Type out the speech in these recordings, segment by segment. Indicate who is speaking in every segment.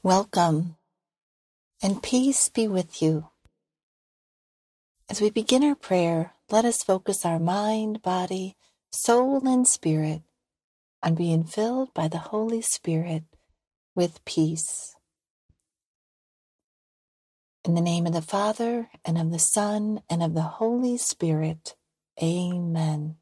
Speaker 1: Welcome, and peace be with you. As we begin our prayer, let us focus our mind, body, soul, and spirit on being filled by the Holy Spirit with peace. In the name of the Father, and of the Son, and of the Holy Spirit, Amen.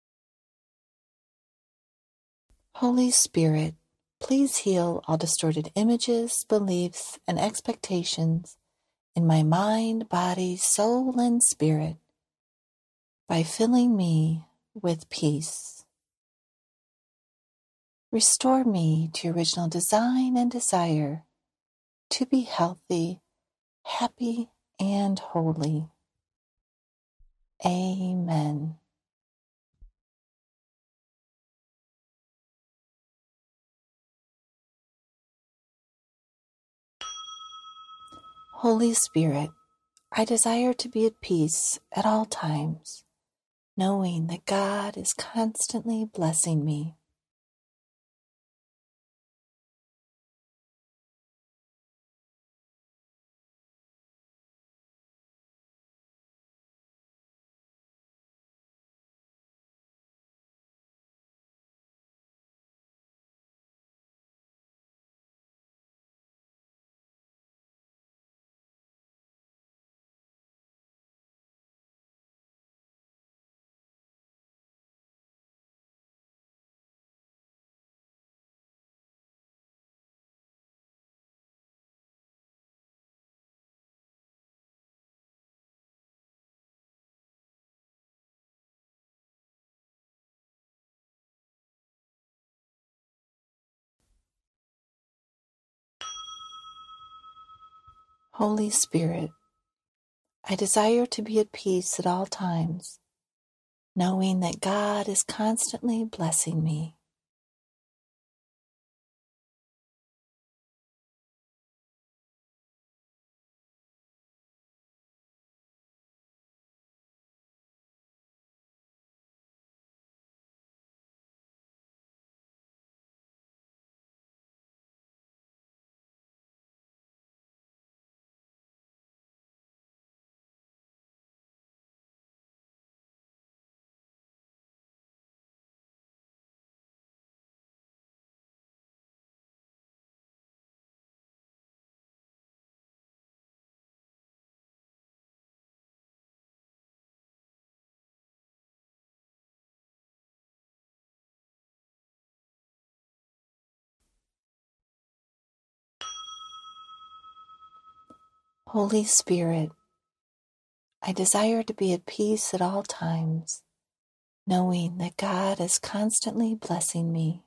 Speaker 1: Holy Spirit, please heal all distorted images, beliefs, and expectations in my mind, body, soul, and spirit by filling me with peace. Restore me to original design and desire to be healthy, happy, and holy. Amen. Holy Spirit, I desire to be at peace at all times, knowing that God is constantly blessing me. Holy Spirit, I desire to be at peace at all times, knowing that God is constantly blessing me. Holy Spirit, I desire to be at peace at all times, knowing that God is constantly blessing me.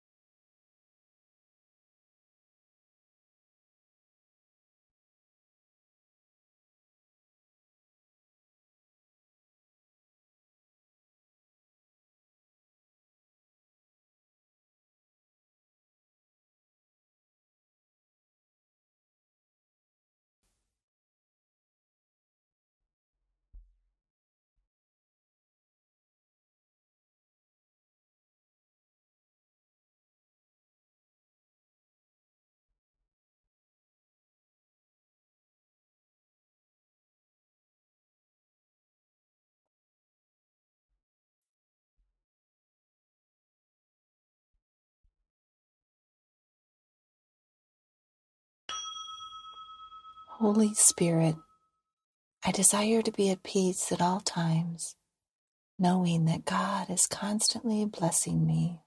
Speaker 1: Holy Spirit, I desire to be at peace at all times, knowing that God is constantly blessing me.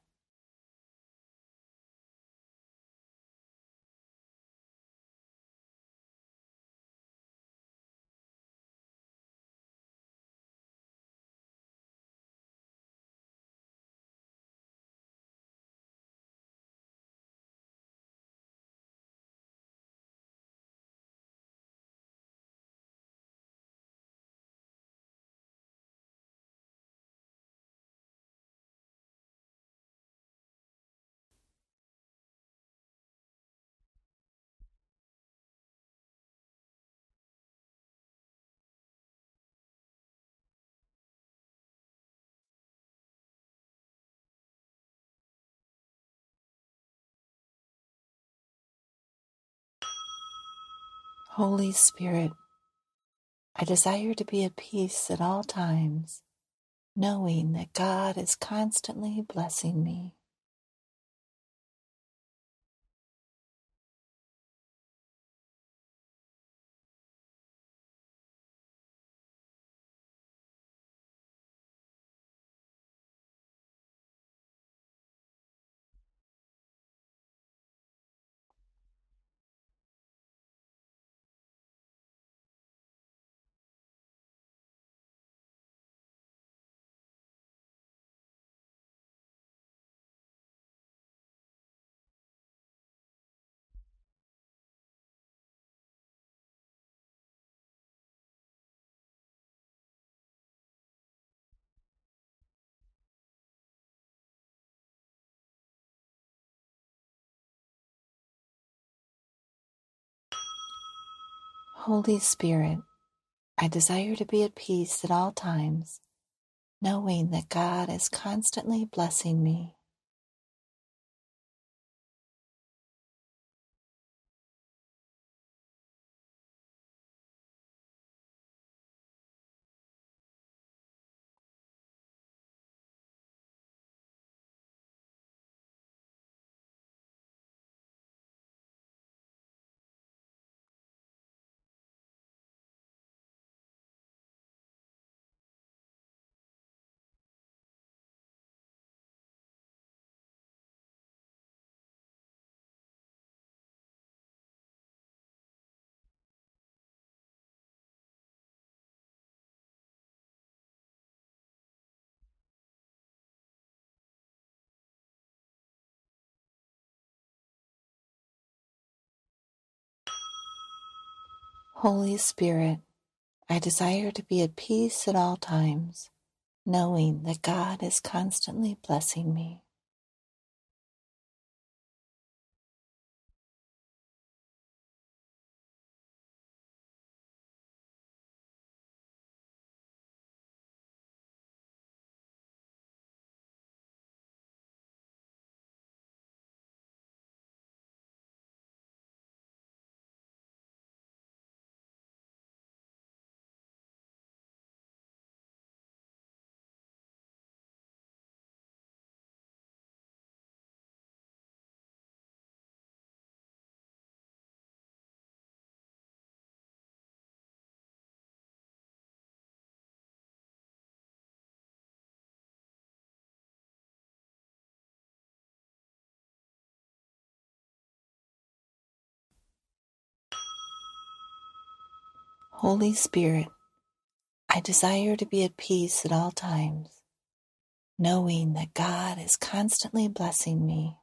Speaker 1: Holy Spirit, I desire to be at peace at all times, knowing that God is constantly blessing me. Holy Spirit, I desire to be at peace at all times, knowing that God is constantly blessing me. Holy Spirit, I desire to be at peace at all times, knowing that God is constantly blessing me. Holy Spirit, I desire to be at peace at all times, knowing that God is constantly blessing me.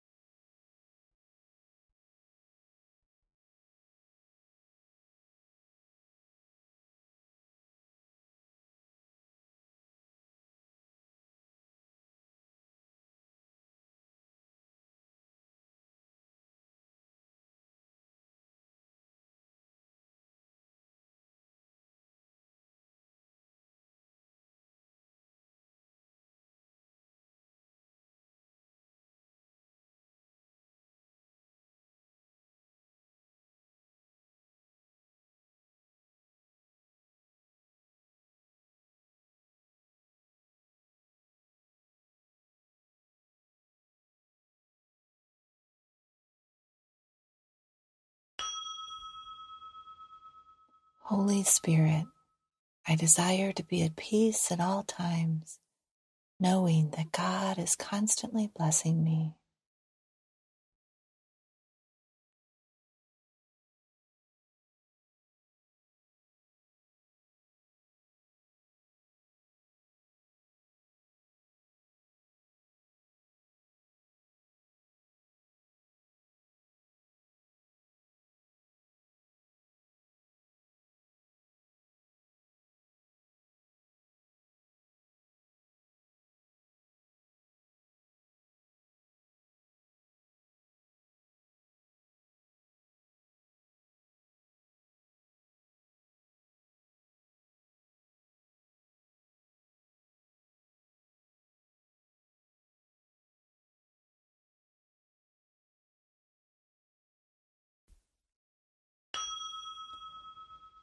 Speaker 1: Holy Spirit, I desire to be at peace at all times, knowing that God is constantly blessing me.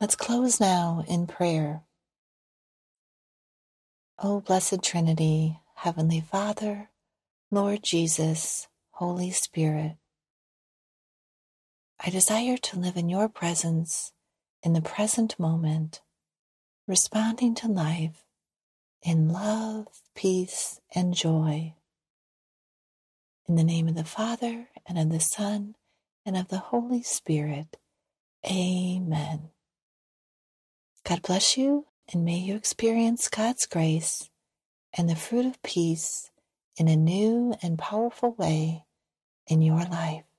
Speaker 1: Let's close now in prayer. O Blessed Trinity, Heavenly Father, Lord Jesus, Holy Spirit, I desire to live in your presence in the present moment, responding to life in love, peace, and joy. In the name of the Father, and of the Son, and of the Holy Spirit. Amen. God bless you, and may you experience God's grace and the fruit of peace in a new and powerful way in your life.